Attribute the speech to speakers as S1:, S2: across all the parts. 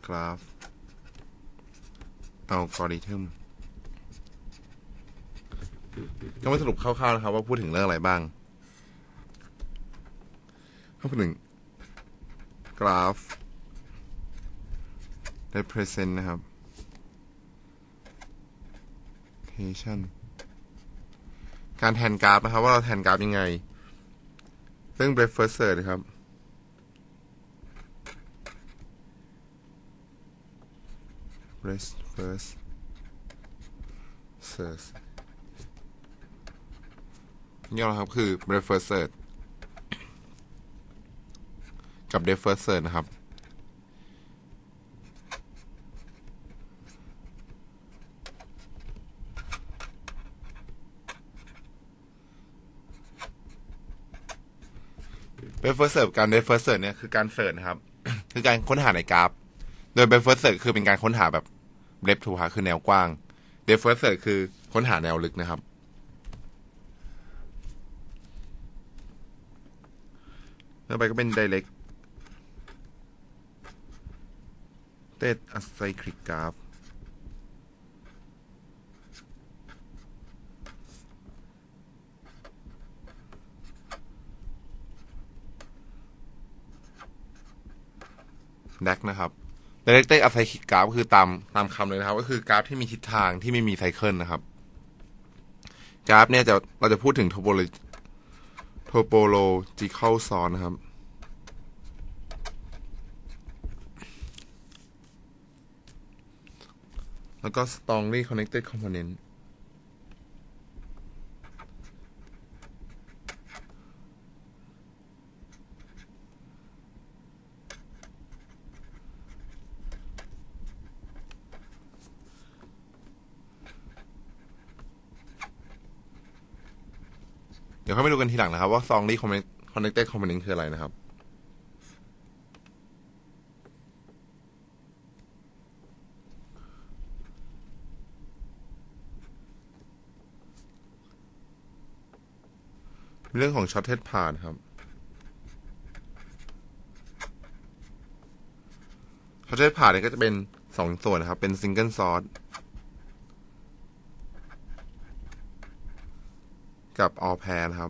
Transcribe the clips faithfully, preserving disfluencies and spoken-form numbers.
S1: กราฟอัลกอริทึมก็มาสรุปคร่าวๆนะครับว่าพูดถึงเรื่องอะไรบ้างข้อหนึ่งกราฟ represent นะครับ การแทนกราฟนะครับว่าเราแทนกราฟยังไงเรื่อง breadth first search นะครับ breadth first search นี่เราครับคือ breadth first search กับ depth first search นะครับbreadth first search การ depth first search เนี่ยคือการเสิร์ชนะครับ คือการค้นหาในกราฟโดย breadth first search คือเป็นการค้นหาแบบ breadth ถูกหาคือแนวกว้าง depth first search คือค้นหาแนวลึกนะครับแล้วไปก็เป็น direct acyclic graphดักนะครับ directed acyclic graph ก็คือตามตามคำเลยนะครับก็คือกราฟที่มีทิศทางที่ไม่มีไซเคิลนะครับกราฟเนี่ยจะเราจะพูดถึง topology topological source นะครับแล้วก็ strongly connected componentเดี๋ยวเข้าไปดูกันทีหลังนะครับว่า strongly connected component คืออะไรนะครับเรื่องของ shortest path ครับ shortest path เนี่ยก็จะเป็นสองส่วนนะครับเป็น single source กับ all pair นะครับ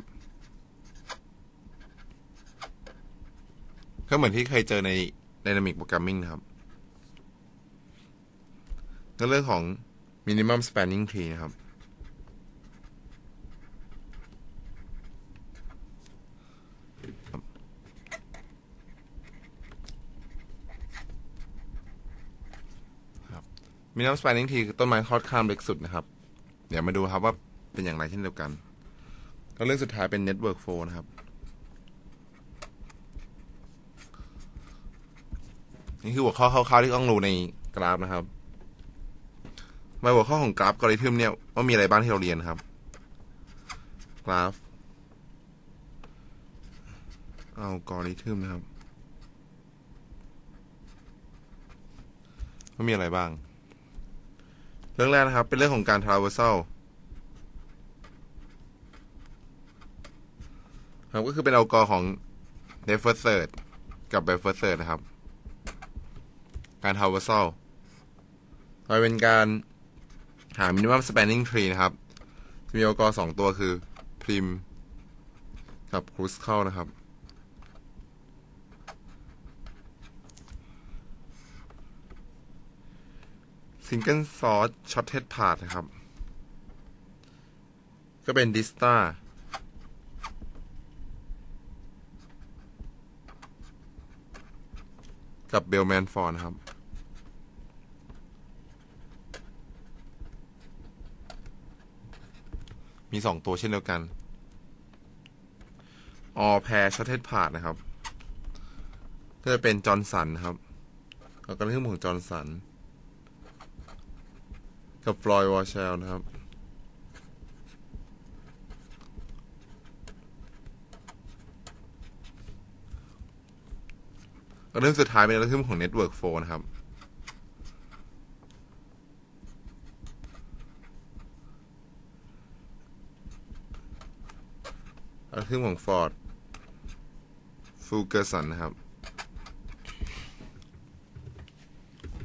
S1: ก็เหมือนที่เคยเจอใน dynamic programming นะครับก็เรื่องของ minimum spanning tree นะครับminimum spanning tree คือต้นไม้คลอดข้ามเล็กสุดนะครับเดี๋ยวมาดูครับว่าเป็นอย่างไรเช่นเดียวกันแล้วเรื่องสุดท้ายเป็น network flow นะครับนี่คือหัวข้อคร่าวๆที่ต้องรู้ในกราฟนะครับในหัวข้อของกราฟอัลกอริทึมเนี่ยว่ามีอะไรบ้างที่เราเรียนครับกราฟอัลกอริทึมนะครับว่ามีอะไรบ้างเรื่องแรกนะครับเป็นเรื่องของการ traversal ครับก็คือเป็นอัลกอริทึมของ depth first search กับ breadth first search นะครับการ traversal โดยเป็นการหา minimum spanning tree นะครับมีอัลกอริทึมสองตัวคือ prim กับ kruskal นะครับ single source shortest path นะครับก็เป็น dista กับ bellman ford นะครับมีสองตัวเช่นเดียวกัน all pair shortest path นะครับก็จะเป็นจอห์นสันนะครับแล้วก็เรื่องของจอห์นสันกับฟลอยวอร์เชลนะครับเรื่องสุดท้ายเป็นเรื่องของ network flow นะครับเรื่องของ Ford Fulkerson นะครับ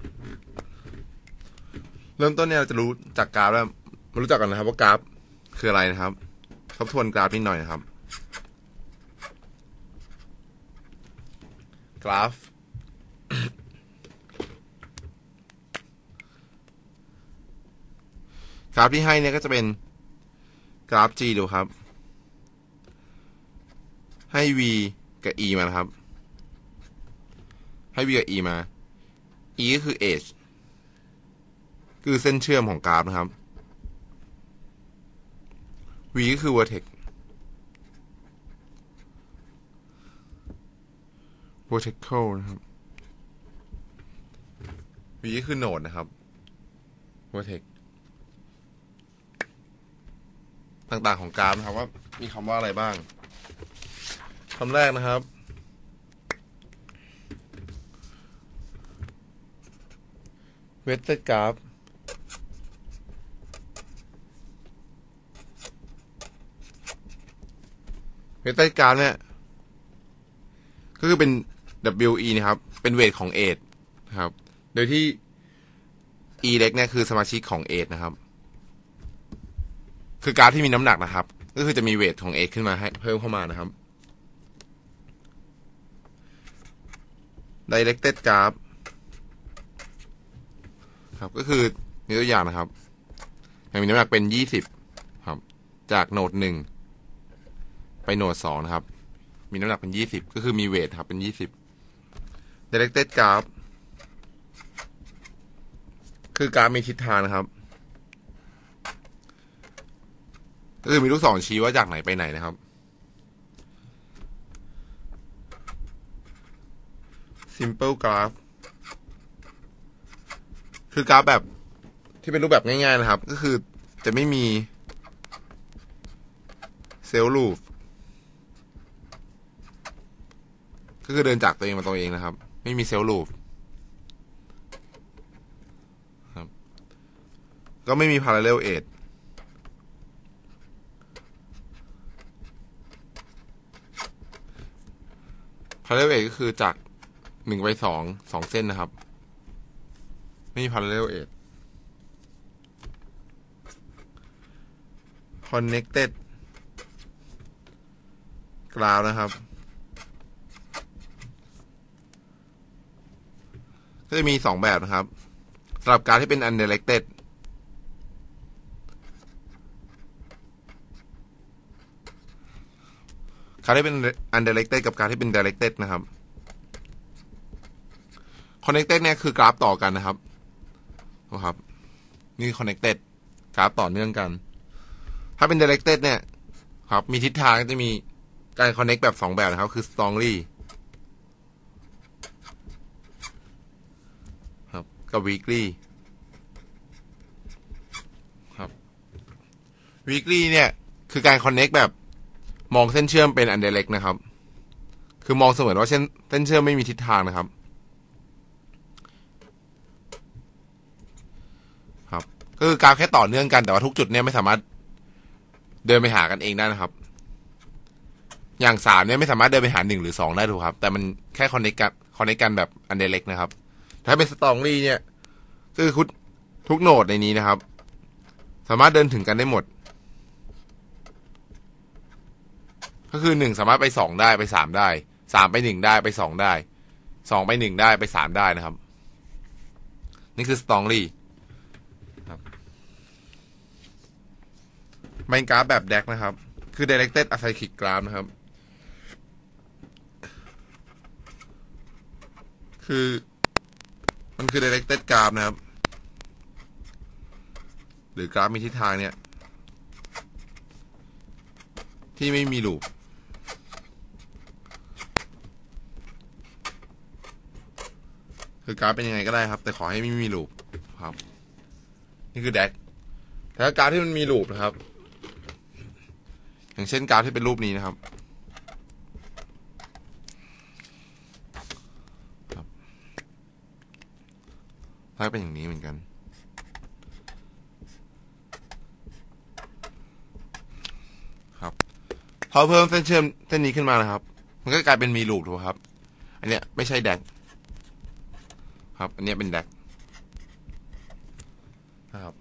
S1: ริ่มต้นเนี่ยเราจะรู้จากกราฟแล้วมารู้จักกันนะครับว่ากราฟคืออะไรนะครับทบทวนกราฟนิดหน่อยนะครับกราฟ กราฟที่ให้เนี่ยก็จะเป็นกราฟ G ดูครับให้ V กับ E มานะครับให้ V กับ E มา E ก็คือ edge คือเส้นเชื่อมของกราฟนะครับ V ก็คือ vertex vertical นะครับ V ก็คือโนดนะครับ vertex ต่างๆของกราฟนะครับว่ามีคำว่าอะไรบ้างคำแรกนะครับเวกเตอร์กราฟเวกเตอร์กราฟเนี่ยก็คือเป็น ดับเบิลยู อี นะครับเป็นเวทของ เอจ นะครับโดยที่ E เล็กเนี่ยคือสมาชิกของ เอจ นะครับคือกราฟที่มีน้ำหนักนะครับก็คือจะมีเวทของ เอจ ขึ้นมาให้เพิ่มเข้ามานะครับ directed graph ครับก็คือมีตัวอย่างนะครับมีน้ำหนักเป็นยี่สิบครับจากโนดหนึ่งไปโนดสองนะครับมีน้ำหนักเป็นยี่สิบก็คือมีเวทครับเป็นยี่สิบ directed graph คือกราฟมีทิศทางนะครับก็คือมีลูกศรชี้ว่าจากไหนไปไหนนะครับ simple graph คือกราฟแบบที่เป็นรูปแบบง่ายๆนะครับก็คือจะไม่มีเซลล์ลูปก็คือเดินจากตัวเองมาตัวเองนะครับไม่มีเซลล์ลูปครับก็ไม่มี parallel edge parallel edge ก็คือจากหนึ่งไปสองสองเส้นนะครับไม่มี parallel edge connected graph นะครับก็จะมีสองแบบนะครับสำหรับการที่เป็น undirected การที่เป็น undirected กับการที่เป็น directed นะครับ connected เนี่ยคือกราฟต่อกันนะครับนะครับนี่ connected กราฟต่อเนื่องกันถ้าเป็น directed เนี่ยครับมีทิศทางจะมีการ connect แบบสองแบบนะครับคือ strongly ครับกับ weakly ครับ weakly เนี่ยคือการ connect แบบมองเส้นเชื่อมเป็น undirect นะครับคือมองเสมือนว่าเส้นเส้นเชื่อมไม่มีทิศทางนะครับครับก็คือกราฟแค่ต่อเนื่องกันแต่ว่าทุกจุดเนี่ยไม่สามารถเดินไปหากันเองได้นะครับอย่างสามเนี่ยไม่สามารถเดินไปหาหนึ่งหรือสองได้ถูกครับแต่มันแค่คอนเนคกันคอนเนคกันแบบอันเดเล็กนะครับถ้าเป็นสตรองลี่เนี่ยคือทุกโนดในนี้นะครับสามารถเดินถึงกันได้หมดก็คือหนึ่งสามารถไปสองได้ไปสามได้สามไปหนึ่งได้ไปสองได้สองไปหนึ่งได้ไปสามได้นะครับนี่คือสตรองลี่ครับเป็นกราฟแบบแดกนะครับคือ directed acyclic graph นะครับคือมันคือ directed graph นะครับหรือกราฟมีทิศทางเนี่ยที่ไม่มีลูปคือกราฟเป็นยังไงก็ได้ครับแต่ขอให้ไม่มีลูปครับนี่คือแดกแต่ถ้ากราฟที่มันมีลูปนะครับอย่างเช่นกราฟที่เป็นรูปนี้นะครับครับถ้าเป็นอย่างนี้เหมือนกันครับพอเพิ่มเส้นเชื่อมเส้นนี้ขึ้นมานะครับมันก็กลายเป็นมีลูปถูกครับอันเนี้ยไม่ใช่แดกครับอันเนี้ยเป็นแดกนะครับ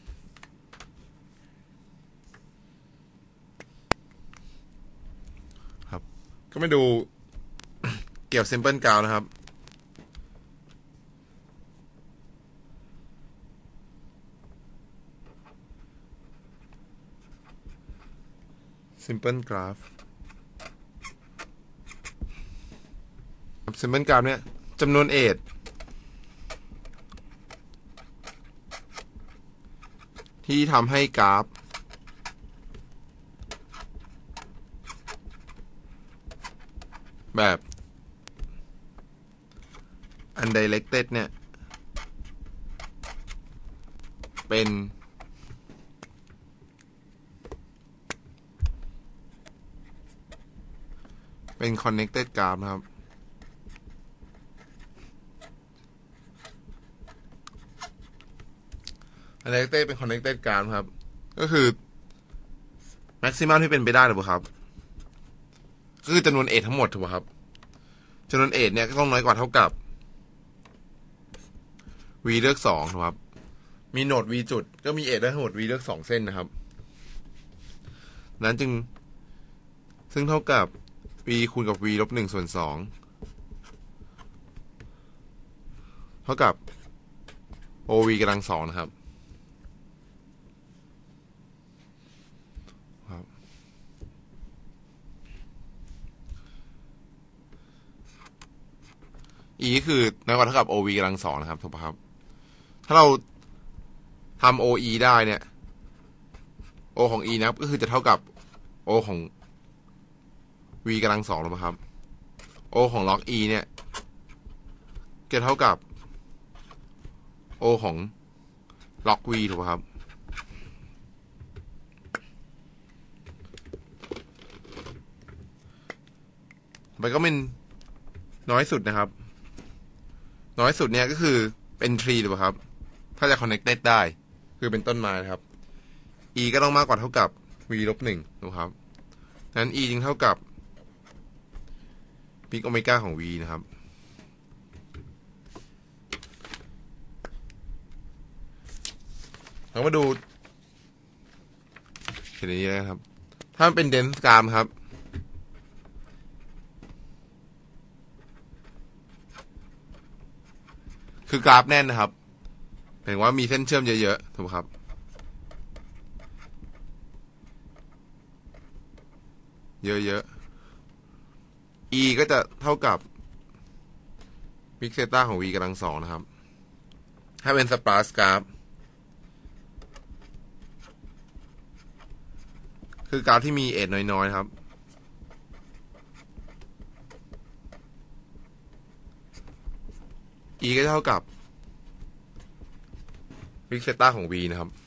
S1: ครับก็มาดู เกี่ยว simple graph นะครับ simple graph simple graph เนี่ยจำนวน edge ที่ทำให้กราฟแบบ undirected เนี่ยเป็นเป็น connected graph นะครับ undirected เป็น connected graph ครับก็คือ maximum ที่เป็นไปได้หรือเปล่าครับก็คือจำนวน edge ทั้งหมดถูกไหมครับจำนวน edge เนี่ยก็ต้องน้อยกว่าเท่ากับ v เลือกสองถูกครับมีโนด v จุดก็มี edge ได้ทั้งหมด v เลือกสองเส้นนะครับนั้นจึงซึ่งเท่ากับ v คูณกับ v ลบหนึ่งส่วนสองเท่ากับ ov กำลังสองนะครับe คือน้อยกว่าเท่ากับ ov กำลังสองนะครับถูกป่ะครับถ้าเราทำ oe ได้เนี่ย o ของ e นะครับก็คือจะเท่ากับ o ของ v กำลังสองถูกป่ะครับ o ของ log e เนี่ยจะเท่ากับ o ของ log v ถูกป่ะครับมันก็เป็นน้อยสุดนะครับน้อยสุดเนี่ยก็คือเป็น tree ถูกป่ะครับถ้าจะ connected ได้คือเป็นต้นไม้นะครับ e ก็ต้องมากกว่าเท่ากับ v ลบหนึ่งนะครับนั้น e จึงเท่ากับ big omega ของ v นะครับเรามาดูเห็นอย่างนี้นะครับถ้ามันเป็น dense graph ครับคือกราฟแน่นนะครับหมายถึงว่ามีเส้นเชื่อมเยอะๆถูกไหมครับเยอะๆ e ก็จะเท่ากับ big theta ของ v กำลังสองนะครับถ้าเป็น sparse graph คือกราฟที่มี edge น้อยๆครับe ก็เท่ากับ big theta ของ v นะครับ